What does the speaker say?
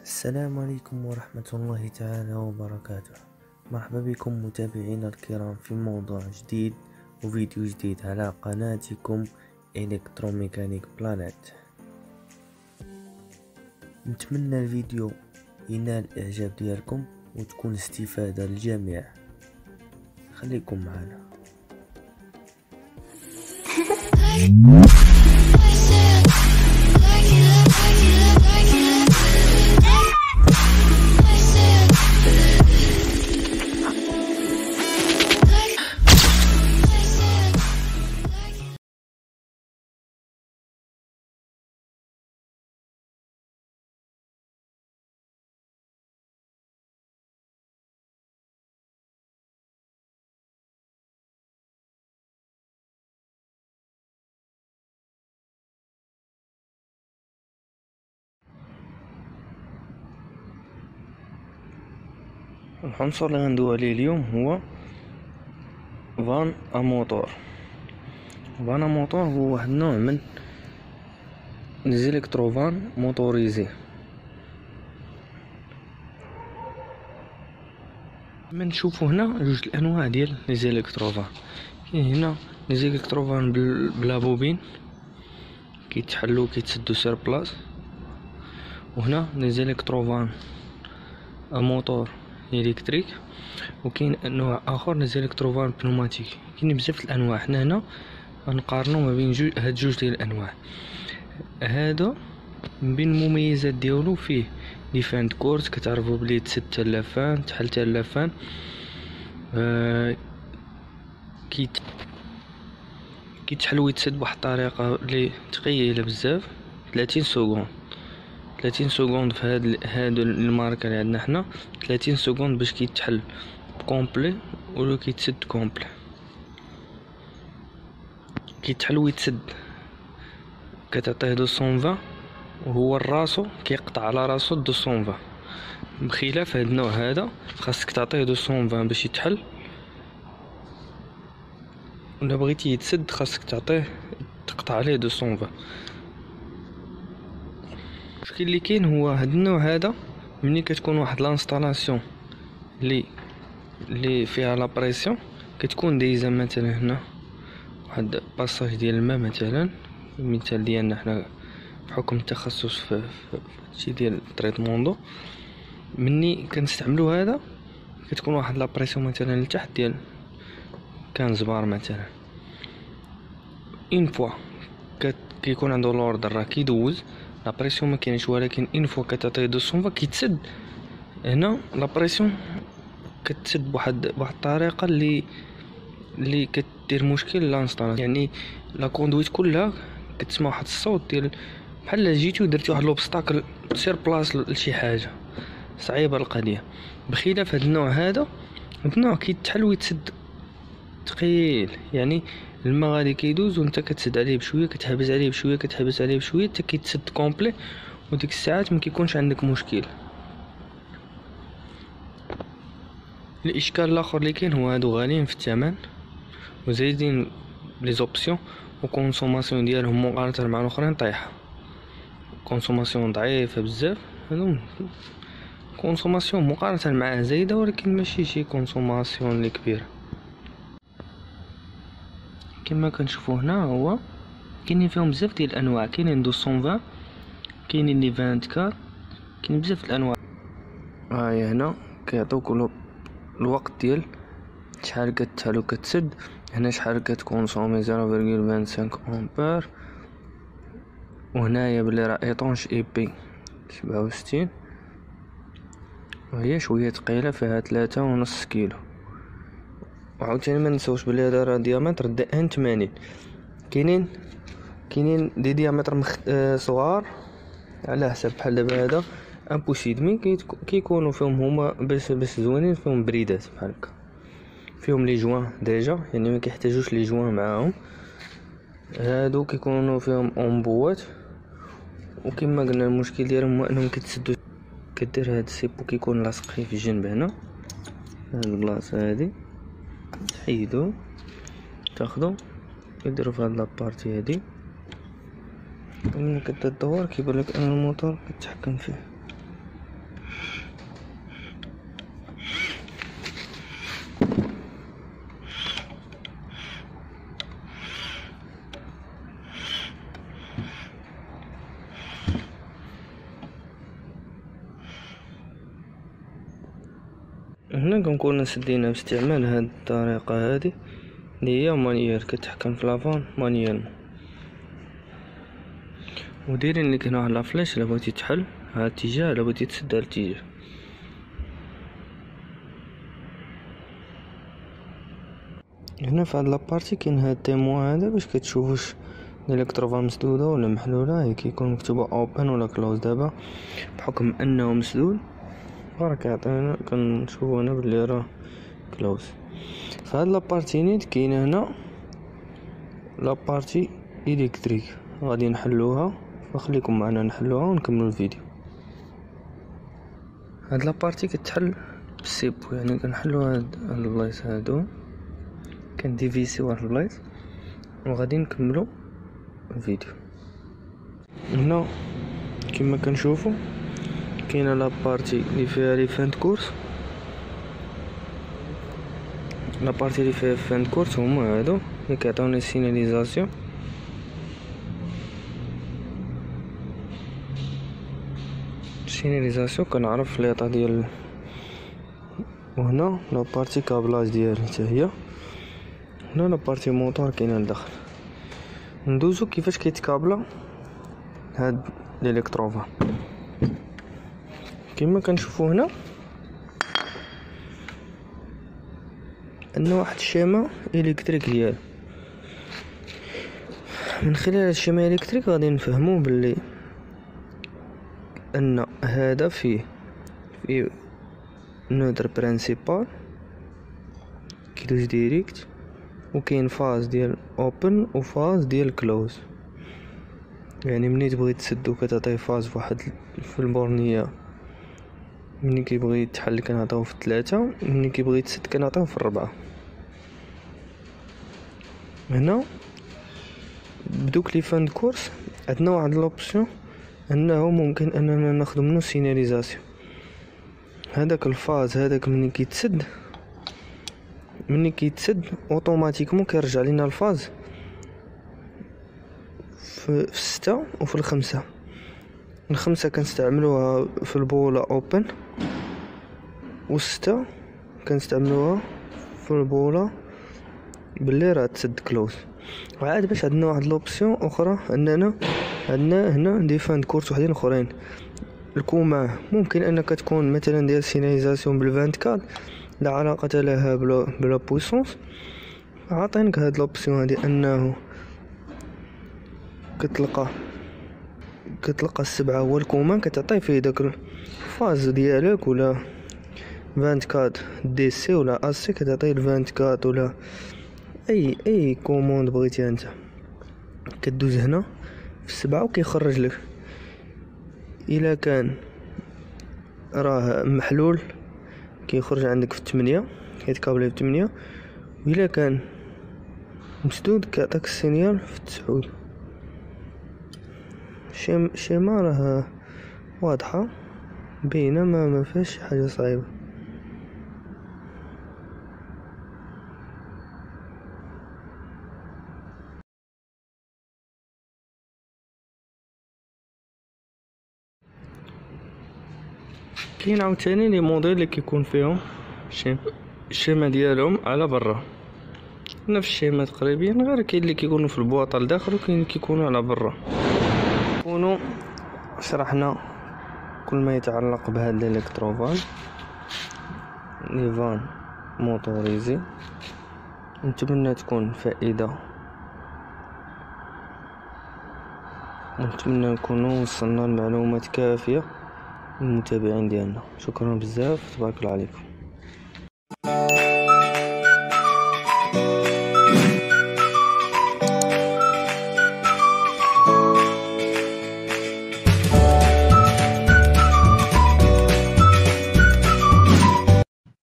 السلام عليكم ورحمة الله تعالى وبركاته. مرحبا بكم متابعينا الكرام في موضوع جديد وفيديو جديد على قناتكم إلكتروميكانيك بلانيت. نتمنى الفيديو ينال الاعجاب ديالكم وتكون استفادة للجميع. خليكم معنا. العنصر اللي غندوي عليه اليوم هو فان اموتور. فان اموتور هو واحد النوع من زيليكتروفان موتوريزي. من نشوفو هنا جوج الانواع ديال لي زيليكتروفان. كاين هنا لي زيليكتروفان بلا بوبين كيتحلو كيتسدو سير بلاص، وهنا لي زيليكتروفان موتور الكتريك، وكاين نوع اخر لي زيليكتروفان بنوماتيك. كاين بزاف الانواع. حنا هنا غنقارنو ما بين هاد جوج ديال الانواع. هذا من بين المميزات ديالو فيه ديفاند كورت، كتعرفوا بلي تسد حتى اللافان تحل حتى اللافان. كيتحل ويتسد بواحد الطريقه اللي ثقيله بزاف. 30 سكوند في هاد الماركه اللي عندنا حنا. 30 سكوند باش كيتحل كومبلي ولا كيتسد كومبلي. كيتحل ويتسد كتعطيه 220 وهو راسو كيقطع على راسو 220. بخلاف هاد النوع هذا خاصك تعطيه 220 باش يتحل، ولا بغيتي يتسد خاصك تعطيه تقطع عليه 220. المشكل اللي كاين هو هاد النوع هذا ملي كتكون واحد لانستالاسيون اللي فيها لا بريسيون، كتكون دايزه مثلا هنا واحد باساج ديال الماء مثلا، المثال ديالنا حنا بحكم التخصص في هادشي ديال التريتموندو. مني كنستعملو هذا كتكون واحد لا بريسيون مثلا لتحت ديال 15 بار مثلا. اون فوا كيكون عنده لوردر راه كيدوز لا بريسيون ما كاينش، ولكن اون فوا كتعطيه 220 كيتسد. هنا لا بريسيون كتسد بواحد الطريقه اللي كدير مشكل لانستالاسيون. يعني لا كوندويت كلها كتسمع واحد الصوت ديال بحال جيتي ودرتي واحد لوبستاكل سير بلاص لشي حاجه صعيبه القضيه. بخلاف هاد النوع هذا، هاد النوع كيتحل ويتسد ثقيل، يعني الماء غادي كيدوز وانت كتسد عليه بشويه، كتحبس عليه بشويه كتحبس عليه بشويه حتى كيتسد كومبلي، وديك الساعات ما كيكونش عندك مشكل. الاشكال الاخر اللي كاين هو هادو غاليين في الثمن وزايدين لي زوبسيون، وكونسوماسيون ديالهم مقارنه مع الاخرين طايحه. كونسوماسيون ضعيفه بزاف، هادو كونسوماسيون مقارنه معاه زايده، ولكن ماشي شي كونسوماسيون اللي كبيره. كما كنشوفوا هنا هو كاينين فيهم بزاف ديال الانواع. كاينين 220، كاينين لي 24، كاين بزاف الانواع. هاي هنا كيعطوك الوقت ديال شحال كتحل وكتسد. هنا شحال كتكونسومي 0.25 امبير، وهنايا بلي راه ايطونش اي بي 67، وهي شويه ثقيله فيها 3.5 كيلو. وعاوتاني ما نساوش بلي هذا راه ديامتر ان 80. كاينين دي ديامتر صغار على حسب، بحال دابا هذا امبوسيدمي كيكونوا فيهم هما بس زوينين، فيهم بريدات بحال هكا، فيهم لي جوان ديجا، يعني ما كيحتاجوش لي جوان معاهم. هادو كيكونوا فيهم امبوات، وكما قلنا المشكل ديالهم هو انهم كتسدو. كدير هاد السيبو كيكون لاصق فيه في الجنب هنا، هاد البلاصه هادي تحيدو تاخدو كديرو في هاد لابارتي هادي، وملي كتدور كيبان لك ان الموتور كتحكم فيه. هنا كنكون سدينا باستعمال هاد الطريقة هادي اللي هي مانيير، كتحكم في لافون مانييرمون، ودايرين لك هنا واحد لافلاش الا بغيتي تحل هاد الاتجاه، الا بغيتي تسد هاد الاتجاه. هنا في هاد لابارتي كاين هاد التيموان هذا باش كتشوف واش الالكتروفا مسدوده ولا محلوله، هي كيكون مكتوبه اوبن ولا كلوز. دابا بحكم انه مسدود راه كيعطينا كنشوفو هنا بلي راه كلوز. فهاد لابارتي نيت كاينه هنا لابارتي الكتريك غادي نحلوها، فخليكم معنا نحلوها ونكملوا الفيديو. هاد لابارتي كتحل بالسيبو، يعني كنحلو هاد البلايص هادو، كنديفيسيو واحد البلايص وغادي نكملوا الفيديو. هنا كما كنشوفوا كاينه لابارتي اللي فيها لي فان كورس، لابارتي اللي فيها فان كورس هما هادو اللي كيعطيوني سيناليزاسيون. سيناليزاسيون كنعرف ليطا ديال، وهنا لابارتي كابلاج ديالها حتى هي. هنا لابارتي موتور كاينه لداخل. ندوزو كيفاش كيتكابلا هاد الالكتروفا. كما كنشوفو هنا عندنا واحد الشيما الكتريك ديال، من خلال الشيما الكتريك غادي نفهمو باللي ان هذا فيه نودر برينسيبال كيدوز ديريكت، وكاين فاز ديال اوبن وفاز ديال كلوز. يعني ملي تبغي تسدو كتعطيه فاز فواحد في البورنيه، ملي كيبغي يتحل كنعطيوه في 3، ملي كيبغي يتسد كنعطيوه في 4. هنا بدوك لي فان كورس عندنا واحد لوبسيون انه ممكن اننا ناخذ منه سيناليزاسيون. هذاك الفاز هذاك ملي كيتسد اوتوماتيكمون كيرجع لينا الفاز في 6 وفي 5. ال5 كنستعملوها في البوله اوبن، و6 كنستعملوها في البوله باللي راه تسد كلوز. وعاد باش عندنا واحد لوبسيون اخرى اننا عندنا هنا دي فان كورس وحدين اخرين. الكومه ممكن انك تكون مثلا ديال سيناليزاسيون بال24 لا علاقه لها بلا بويسونس. عاطينك هاد لوبسيون هادي انه كتلقى 7 هو الكومان كتعطي فيه داك الفاز ديالك، ولا 24 دي سي ولا اس سي كتعطي 24 ولا اي كوموند بغيتي انت. كدوز هنا في 7 وكيخرج لك الا كان راه محلول كيخرج عندك في 8 كيتكابل في 8، وإلا كان مسدود كيعطيك السينيال في 9. شيما راه واضحه باينه، ما فيهاش حاجه صعيبه. كاين عاوتاني لي موديل اللي كيكون فيهم الشيما ديالهم على برا، نفس الشيما تقريبا، غير كاين اللي كيكونوا في البواطه لداخل وكاين اللي كيكونوا على برا. كونوا شرحنا كل ما يتعلق بهذا الالكتروفان نيفان موتوريزي. نتمنى تكون فائده، ونتمنى نكونوا وصلنا المعلومات كافيه للمتابعين ديالنا. شكرا بزاف، تبارك الله عليكم.